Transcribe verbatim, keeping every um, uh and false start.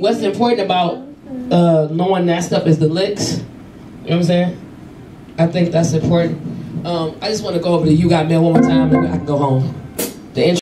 what's important about uh, knowing that stuff is the licks. You know what I'm saying? I think that's important. Um, I just want to go over to You Got Mail one more time, and I can go home. The intro